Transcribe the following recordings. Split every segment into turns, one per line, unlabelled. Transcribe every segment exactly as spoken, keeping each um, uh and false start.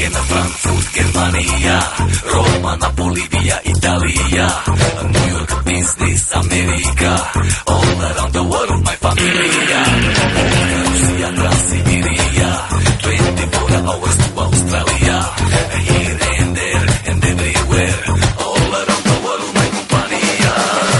Vienna, Frankfurt, Germania, Roma, Napoli, via Italia, New York, business, America, all around the world, my familia. Russia, Transsiberia, twenty-four hours to Australia, here and there and everywhere, all around the world, my compania.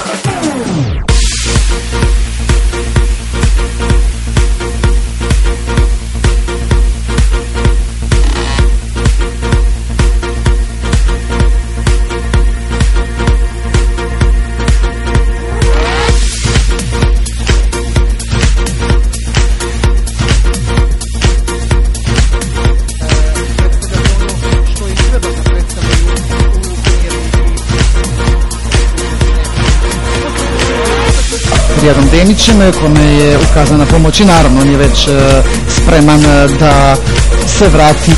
Rijadom Denićem kome je ukazana pomoć i naravno on je već spreman da se vrati.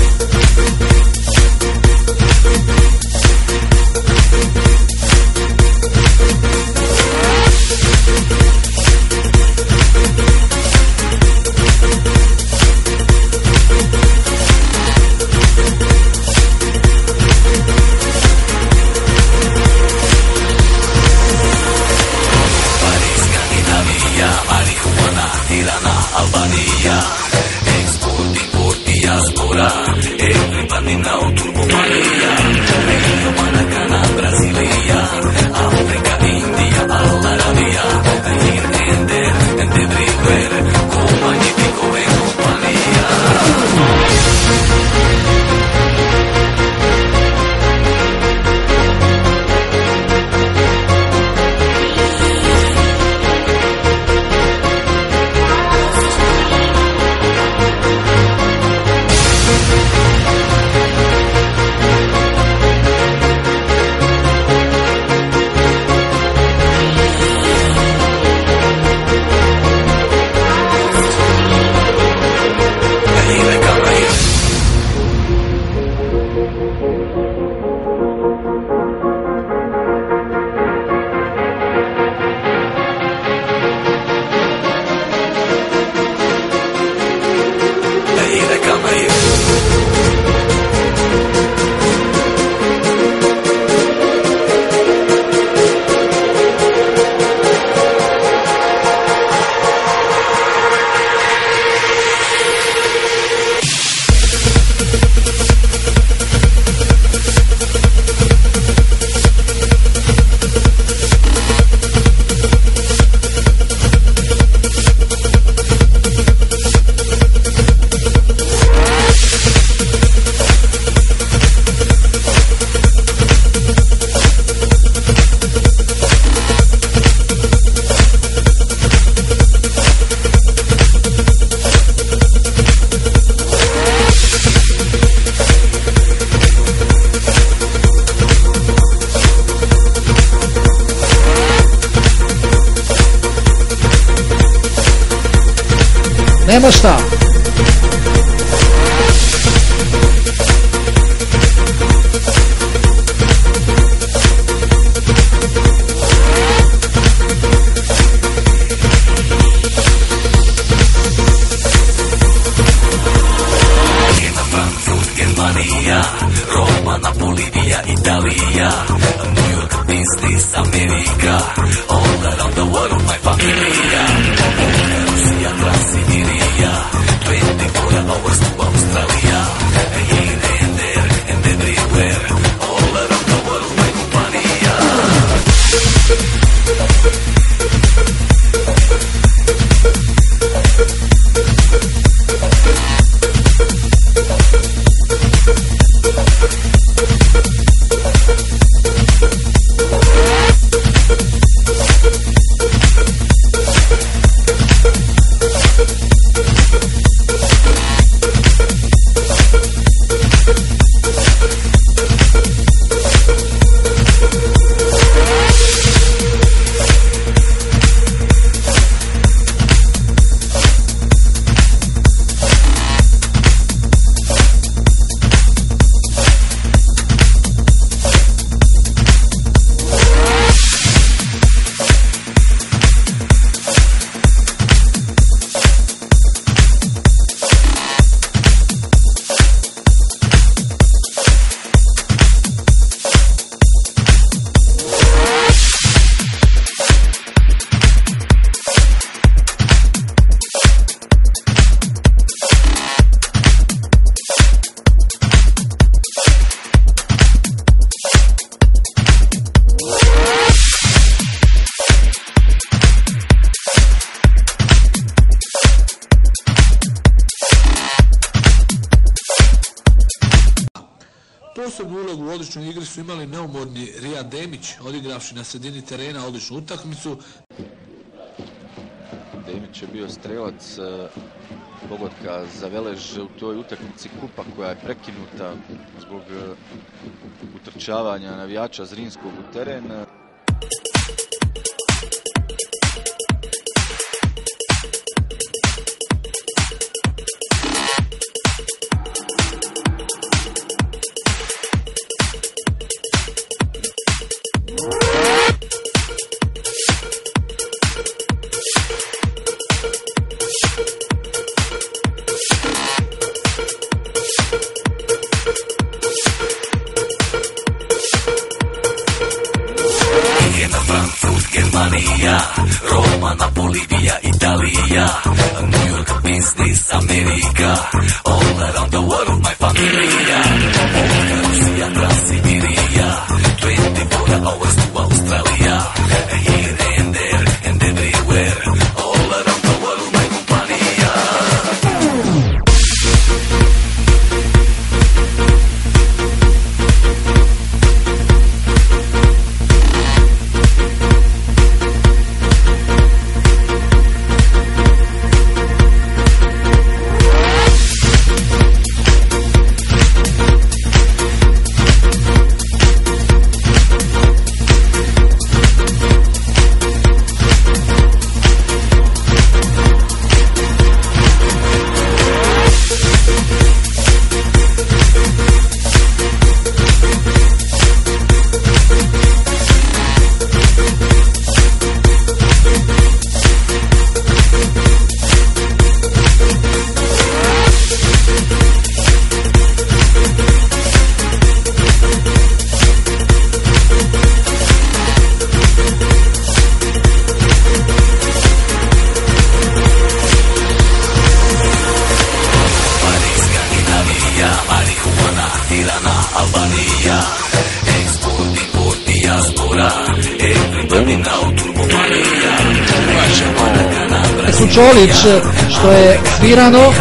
Albania, export, import, diaspora, everybody now turbomania, Rio, Manacana, Brasilia, Africa, India, Al Arabia, here and there and everywhere, con Magnifico e compagnia.
Nema šta.
Frankfurt, Germania, Roma, Napoli, via Italia, New York, business, America, all around the world, my familia. Russia, Transsiberia, twenty-four hours to Australia, here and there and everywhere, all around the world, my compania.
Posebnu ulogu u odličnoj igri su imali neumorni Rijad Demić, odigravši na sredini terena odličnu utakmicu.
Demić je bio strelac pogotka za Velež u toj utakmici kupa koja je prekinuta zbog utrčavanja navijača Zrinskog u teren.
Germanija, Roma, Napoli, Via, Italija, New York, business, Amerika, all around the world, my familia. Polska, Rusija, Transsibirija, twenty-four hours to Australia, here and there and everywhere, all around the world, my compania. Albanija, eksport, import, dijaspora, everybody now turbomanija.
Sučolić, što je svirano.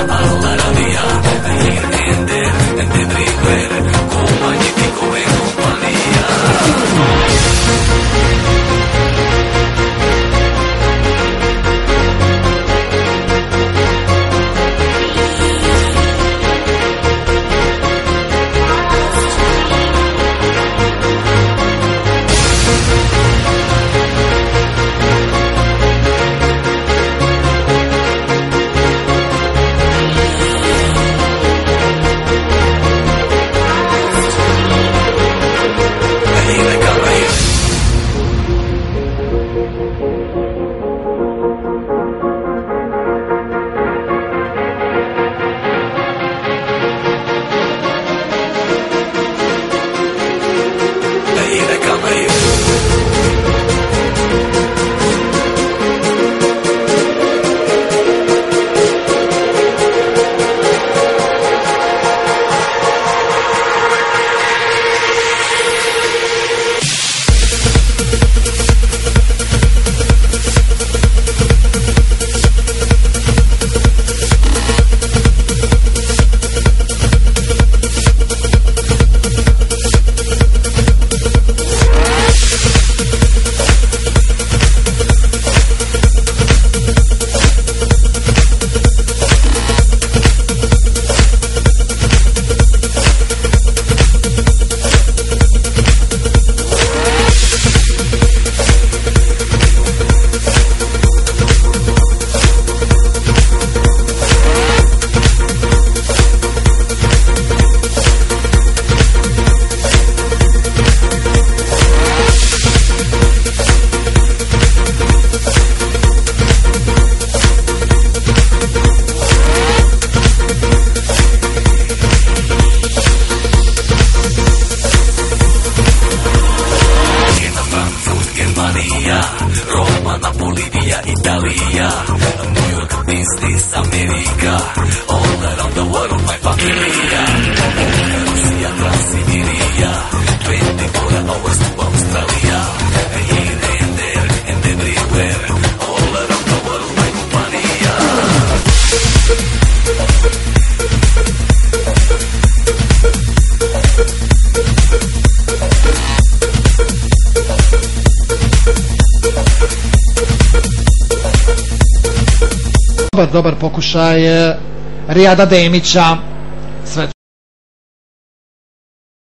dobar, dobar pokušaj Rijada Demića. Sve